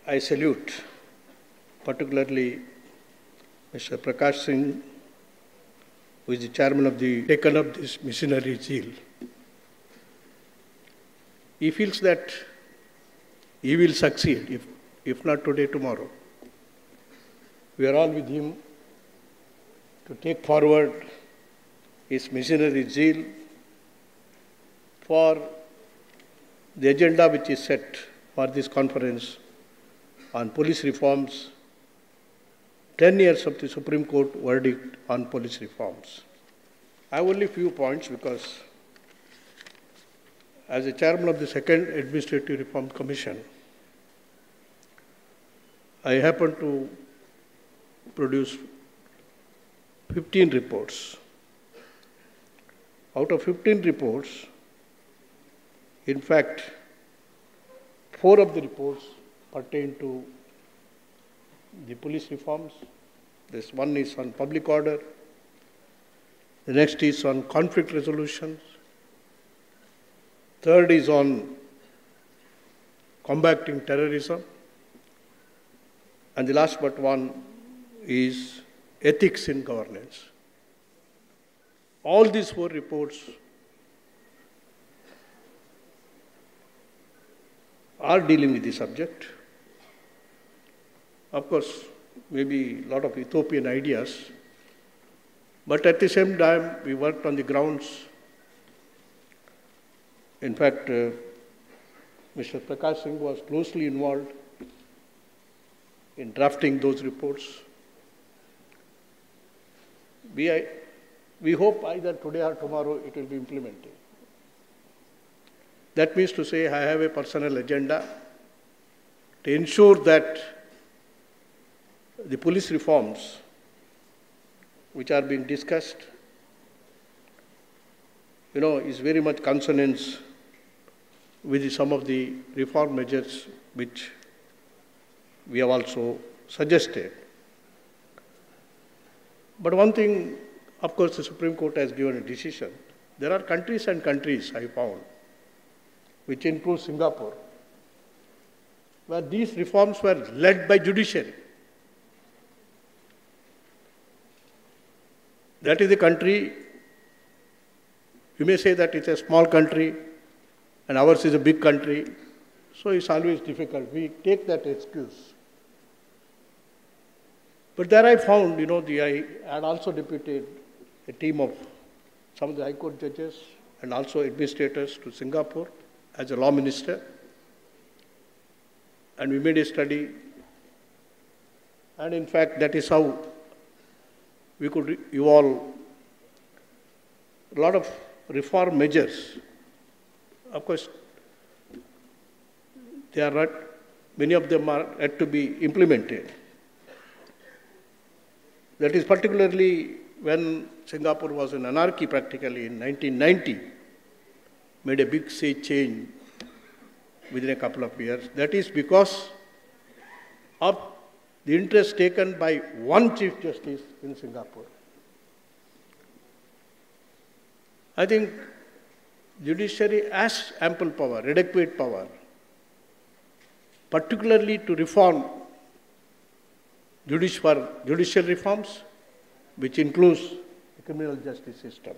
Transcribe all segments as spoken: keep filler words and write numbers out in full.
I salute particularly Mister Prakash Singh, who is the chairman of the, taken up this missionary zeal. He feels that he will succeed, if, if not today, tomorrow. We are all with him to take forward his missionary zeal for the agenda which is set for this conference on police reforms, ten years of the Supreme Court verdict on police reforms. I have only a few points because as a chairman of the Second Administrative Reform Commission, I happen to produce fifteen reports. Out of fifteen reports, in fact, four of the reports pertain to the police reforms. This one is on public order. The next is on conflict resolutions. Third is on combating terrorism. And the last but one is ethics in governance. All these four reports are dealing with the subject. Of course, maybe a lot of utopian ideas, but at the same time, we worked on the grounds. In fact, uh, Mister Prakash Singh was closely involved in drafting those reports. We, I, we hope either today or tomorrow it will be implemented. That means to say I have a personal agenda to ensure that the police reforms which are being discussed, you know, is very much consonance with some of the reform measures which we have also suggested. But one thing, of course, the Supreme Court has given a decision. There are countries and countries, I found, which includes Singapore, where these reforms were led by judiciary. That is the country, you may say that it's a small country and ours is a big country, so it's always difficult. We take that excuse. But there I found, you know, the, I had also deputed a team of some of the High Court judges and also administrators to Singapore as a law minister. And we made a study. And in fact, that is how we could evolve a lot of reform measures. Of course, they are not, many of them are yet to be implemented. That is particularly when Singapore was in anarchy practically in nineteen ninety, made a big sea change within a couple of years. That is because of the interest taken by one Chief Justice in Singapore. I think judiciary has ample power, adequate power, particularly to reform judici- for judicial reforms, which includes the criminal justice system.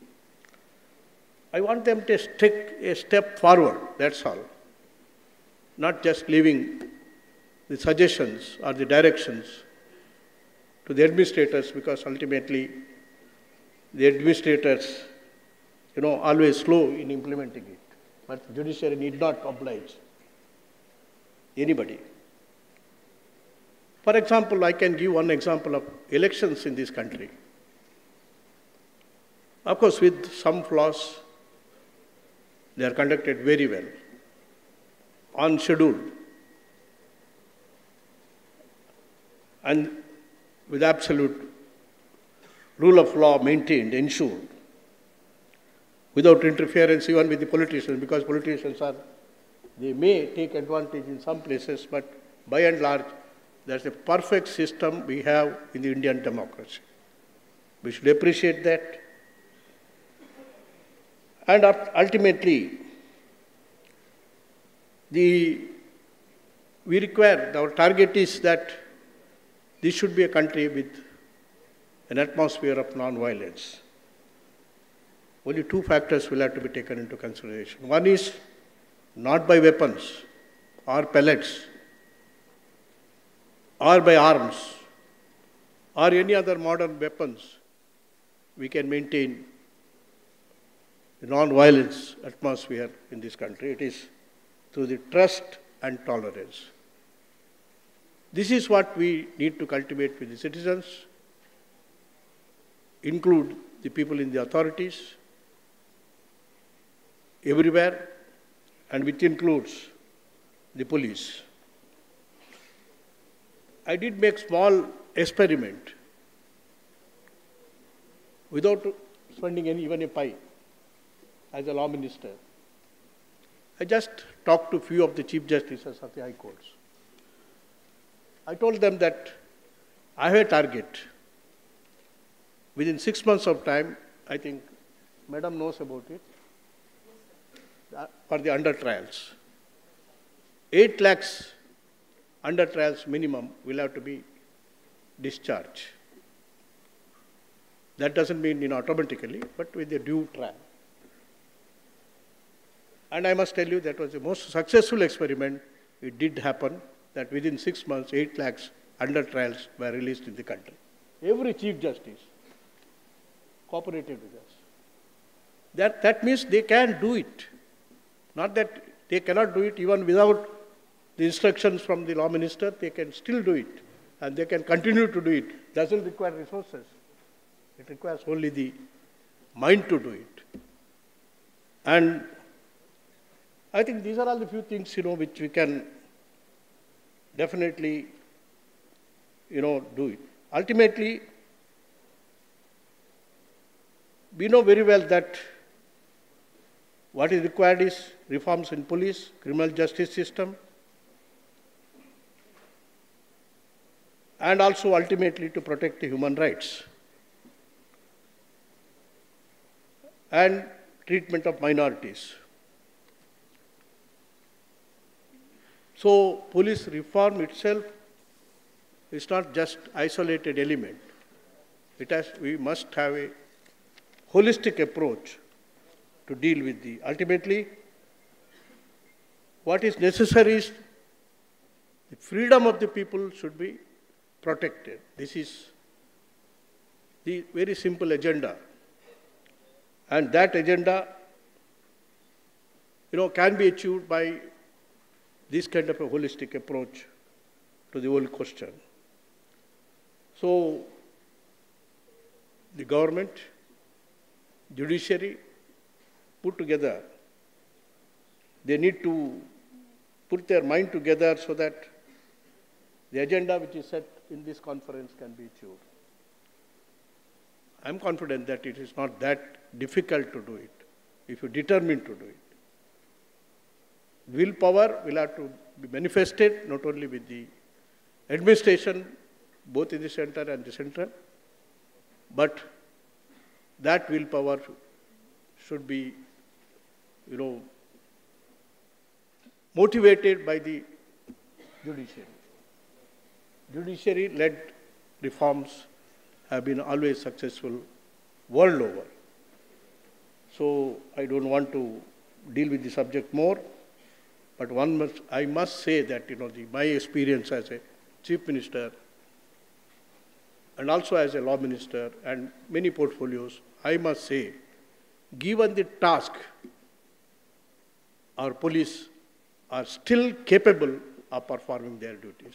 I want them to take a step forward, that's all. Not just leaving the suggestions or the directions to the administrators, because ultimately the administrators, you know, always slow in implementing it. But the judiciary need not oblige anybody. For example, I can give one example of elections in this country. Of course, with some flaws, they are conducted very well, on schedule, and with absolute rule of law maintained, ensured, without interference even with the politicians, because politicians are, they may take advantage in some places, but by and large, that's a perfect system we have in the Indian democracy. We should appreciate that. And ultimately, the we require, our target is that this should be a country with an atmosphere of non-violence. Only two factors will have to be taken into consideration. One is not by weapons or pellets or by arms or any other modern weapons we can maintain the non-violence atmosphere in this country. It is through the trust and tolerance. This is what we need to cultivate with the citizens, include the people in the authorities, everywhere, and which includes the police. I did make small experiment without spending any, even a pie as a law minister. I just talked to a few of the chief justices of the high courts. I told them that I have a target. Within six months of time, I think Madam knows about it, for the under trials. Eight lakhs under trials minimum will have to be discharged. That doesn't mean, you know, automatically, but with a due trial. And I must tell you that was the most successful experiment. It did happen that within six months, eight lakhs under trials were released in the country. Every chief justice cooperated with us. That, that means they can do it. Not that they cannot do it even without the instructions from the law minister, they can still do it. And they can continue to do it. Doesn't require resources. It requires only the mind to do it. And I think these are all the few things, you know, which we can definitely, you know, do it. Ultimately, we know very well that what is required is reforms in police, criminal justice system, and also ultimately to protect the human rights and treatment of minorities. So police reform itself is not just isolated element. It has, we must have a holistic approach to deal with the, ultimately, what is necessary is the freedom of the people should be protected. This is the very simple agenda. And that agenda, you know, can be achieved by this kind of a holistic approach to the whole question. So, the government, judiciary, put together, they need to put their mind together so that the agenda which is set in this conference can be achieved. I'm confident that it is not that difficult to do it, if you're determined to do it. Willpower will have to be manifested not only with the administration, both in the center and the central, but that willpower should be, you know, motivated by the judiciary. Judiciary-led reforms have been always successful world over. So I don't want to deal with the subject more, but one must, I must say that, you know, the, my experience as a chief minister and also as a law minister and many portfolios, I must say, given the task, our police are still capable of performing their duties.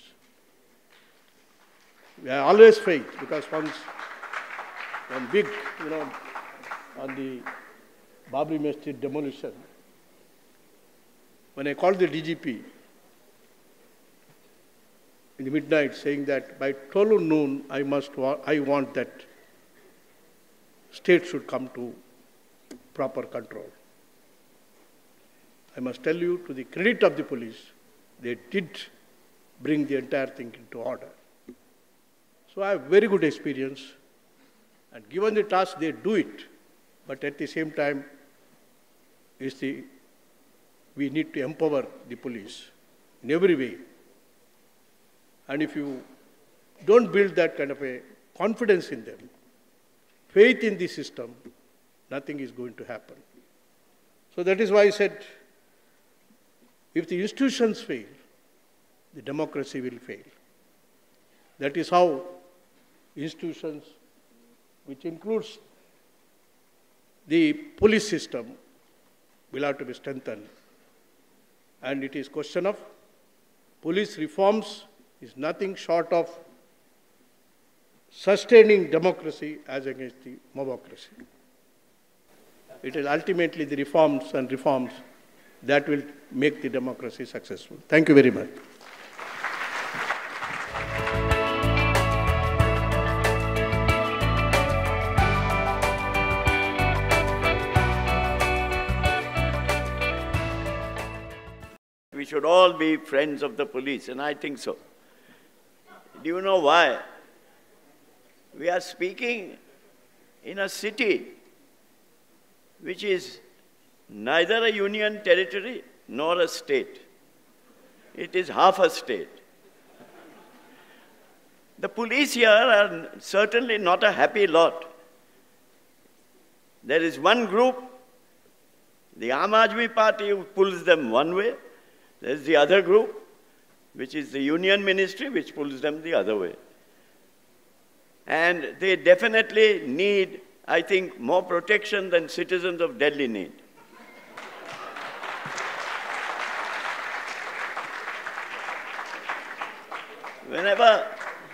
We have always faith, because once, one big, you know, on the Babri Masjid demolition, when I called the D G P in the midnight saying that by twelve noon I must, wa I want that state should come to proper control. I must tell you, to the credit of the police, they did bring the entire thing into order. So I have very good experience, and given the task, they do it. But at the same time, is the, we need to empower the police in every way And if you don't build that kind of a confidence in them, faith in the system, nothing is going to happen. So that is why I said, if the institutions fail, the democracy will fail. That is how institutions, which includes the police system, will have to be strengthened. And it is question of police reforms is nothing short of sustaining democracy as against the mobocracy. It is ultimately the reforms and reforms that will make the democracy successful. Thank you very much. We should all be friends of the police, and I think so. Do you know why? We are speaking in a city which is neither a union territory nor a state. It is half a state. The police here are certainly not a happy lot. There is one group, the Aam Aadmi Party, who pulls them one way. There's the other group, which is the Union Ministry, which pulls them the other way. And they definitely need, I think, more protection than citizens of Delhi need. Whenever,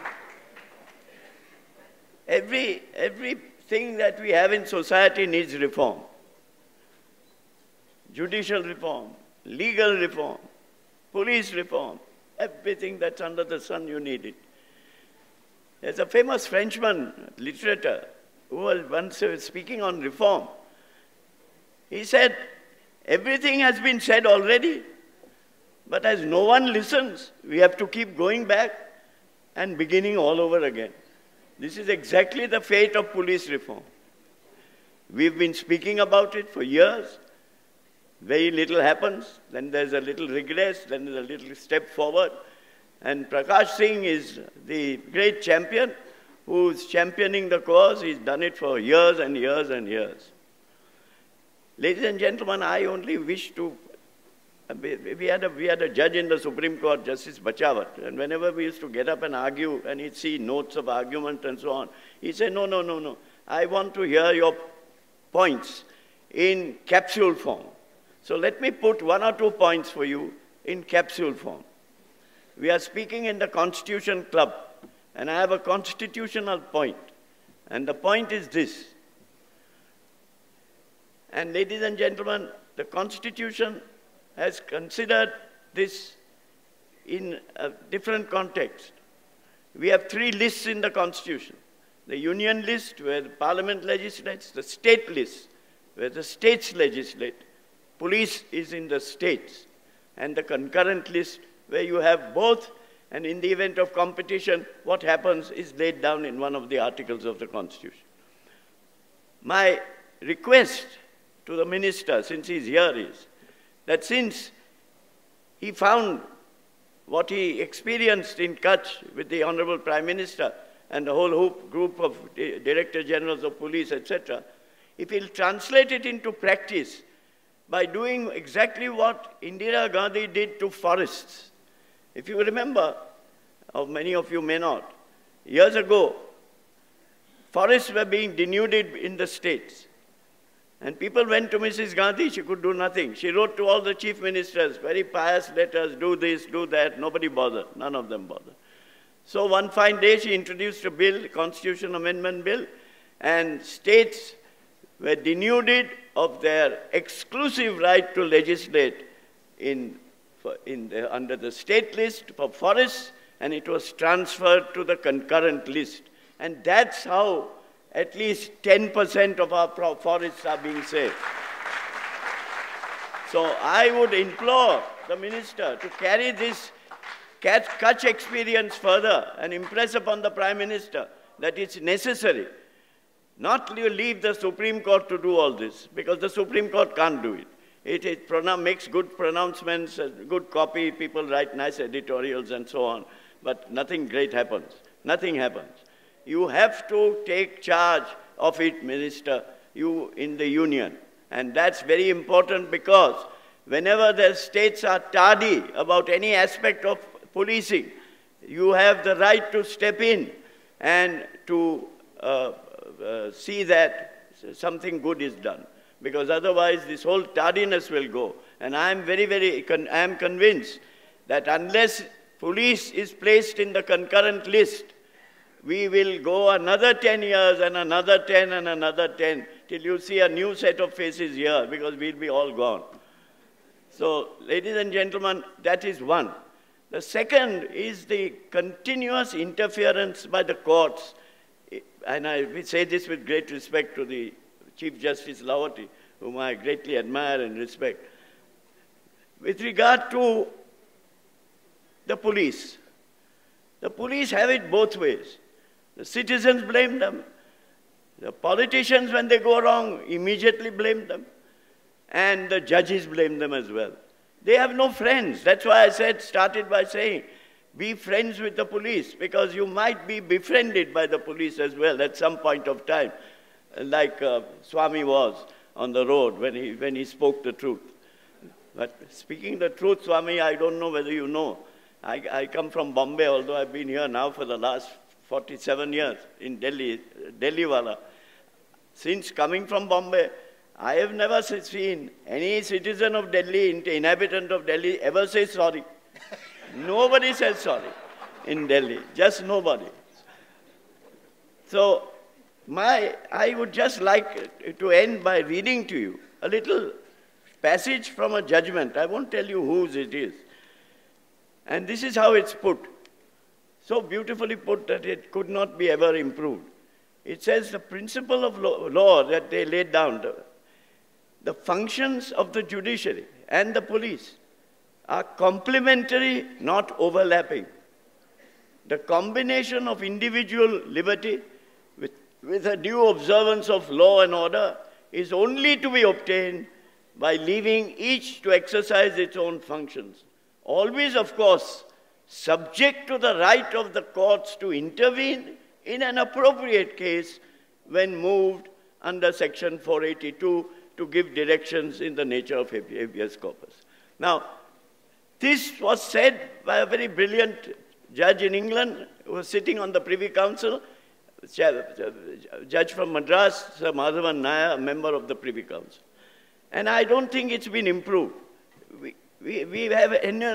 every, everything that we have in society needs reform. Judicial reform, legal reform, police reform, everything that's under the sun, you need it. There's a famous Frenchman, literator, who was once speaking on reform. He said, everything has been said already, but as no one listens, we have to keep going back and beginning all over again. This is exactly the fate of police reform. We've been speaking about it for years. Very little happens, then there's a little regress, then there's a little step forward. And Prakash Singh is the great champion who's championing the cause. He's done it for years and years and years. Ladies and gentlemen, I only wish to, we had a, we had a judge in the Supreme Court, Justice Bachawat, and whenever we used to get up and argue, and he'd see notes of argument and so on, he'd say, no, no, no, no, I want to hear your points in capsule form. So let me put one or two points for you in capsule form. We are speaking in the Constitution Club, and I have a constitutional point. And the point is this. And ladies and gentlemen, the Constitution has considered this in a different context. We have three lists in the Constitution. The Union list, where the Parliament legislates, the State list, where the states legislate, police is in the states, and the concurrent list where you have both, and in the event of competition, what happens is laid down in one of the articles of the Constitution. My request to the minister, since he's here, is that since he found what he experienced in Kutch with the Honorable Prime Minister and the whole group of Director Generals of Police, et cetera, if he'll translate it into practice, by doing exactly what Indira Gandhi did to forests. If you remember, or many of you may not, years ago, forests were being denuded in the states. And people went to Missus Gandhi, she could do nothing. She wrote to all the chief ministers, very pious letters, do this, do that, nobody bothered, none of them bothered. So one fine day she introduced a bill, Constitution Amendment Bill, and states were denuded of their exclusive right to legislate in, in the, under the state list for forests, and it was transferred to the concurrent list. And that's how at least ten percent of our forests are being saved. So I would implore the minister to carry this Kutch experience further and impress upon the Prime Minister that it's necessary not leave the Supreme Court to do all this, because the Supreme Court can't do it. It, it makes good pronouncements, good copy, people write nice editorials and so on. but nothing great happens. Nothing happens. You have to take charge of it, Minister, you in the Union. And that's very important because whenever the states are tardy about any aspect of policing, you have the right to step in and to uh, uh, see that something good is done. Because otherwise this whole tardiness will go. And I am very, very, con I am convinced that unless police is placed in the concurrent list, we will go another ten years and another ten and another ten till you see a new set of faces here because we'll be all gone. So, ladies and gentlemen, that is one. The second is the continuous interference by the courts. And I we say this with great respect to the Chief Justice Lahoti, whom I greatly admire and respect. With regard to the police, the police have it both ways. The citizens blame them. The politicians, when they go wrong, immediately blame them. And the judges blame them as well. They have no friends. That's why I said, started by saying, be friends with the police, because you might be befriended by the police as well at some point of time, like uh, Swami was on the road when he, when he spoke the truth. But speaking the truth, Swami, I don't know whether you know. I, I come from Bombay, although I've been here now for the last forty-seven years in Delhi, Delhi wala. Since coming from Bombay, I have never seen any citizen of Delhi, inhabitant of Delhi, ever say sorry. Nobody says sorry in Delhi, just nobody. So, my, I would just like to end by reading to you a little passage from a judgment. I won't tell you whose it is. And this is how it's put. So beautifully put that it could not be ever improved. It says the principle of law, law that they laid down, the, the functions of the judiciary and the police are complementary, not overlapping. The combination of individual liberty with, with a due observance of law and order is only to be obtained by leaving each to exercise its own functions. Always, of course, subject to the right of the courts to intervene in an appropriate case when moved under Section four eighty-two to give directions in the nature of habeas corpus. Now, this was said by a very brilliant judge in England who was sitting on the Privy Council, judge from Madras, Sir Madhavan Nair, a member of the Privy Council. And I don't think it's been improved. We, we, we have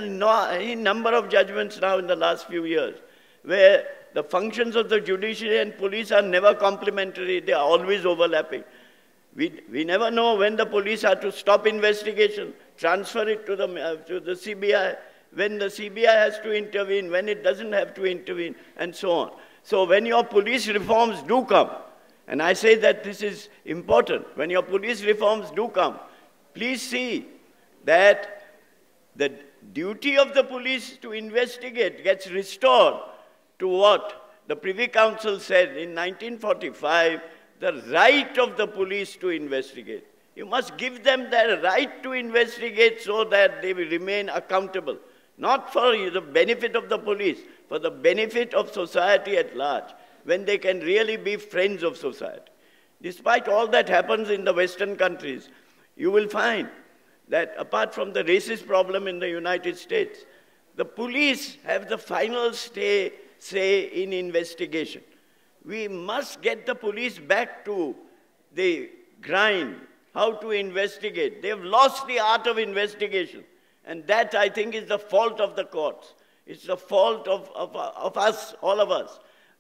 any number of judgments now in the last few years where the functions of the judiciary and police are never complementary, they are always overlapping. We, we never know when the police are to stop investigation, transfer it to the, uh, to the C B I, when the C B I has to intervene, when it doesn't have to intervene, and so on. So when your police reforms do come, and I say that this is important, when your police reforms do come, please see that the duty of the police to investigate gets restored to what the Privy Council said in nineteen forty-five, the right of the police to investigate. You must give them the right to investigate so that they will remain accountable, not for the benefit of the police, for the benefit of society at large, when they can really be friends of society. Despite all that happens in the Western countries, you will find that apart from the racist problem in the United States, the police have the final say, say in investigation. We must get the police back to the grind, how to investigate. They've lost the art of investigation. And that, I think, is the fault of the courts. It's the fault of, of, of us, all of us.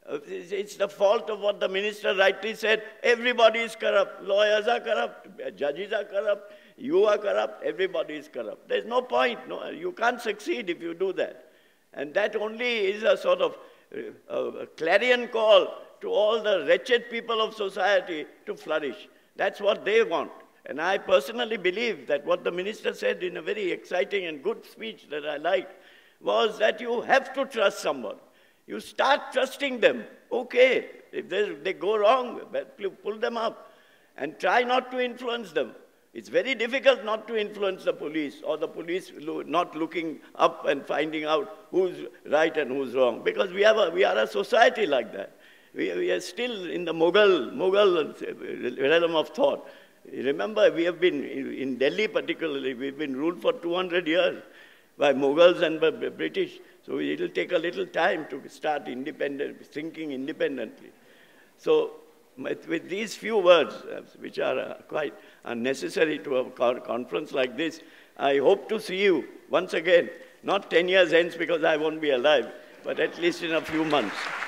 It's the fault of what the minister rightly said. Everybody is corrupt. Lawyers are corrupt. Judges are corrupt. You are corrupt. Everybody is corrupt. There's no point. No, you can't succeed if you do that. And that only is a sort of uh, a clarion call to all the wretched people of society to flourish. That's what they want. And I personally believe that what the minister said in a very exciting and good speech that I liked was that you have to trust someone. You start trusting them. Okay, if they, they go wrong, pull them up and try not to influence them. It's very difficult not to influence the police, or the police lo not looking up and finding out who's right and who's wrong, because we, have a, we are a society like that. We, we are still in the Mughal, Mughal realm of thought. Remember, we have been, in Delhi particularly, we've been ruled for two hundred years by Mughals and by British. So it will take a little time to start independent, thinking independently. So with, with these few words, uh, which are uh, quite unnecessary to a conference like this, I hope to see you once again, not ten years hence because I won't be alive, but at least in a few months.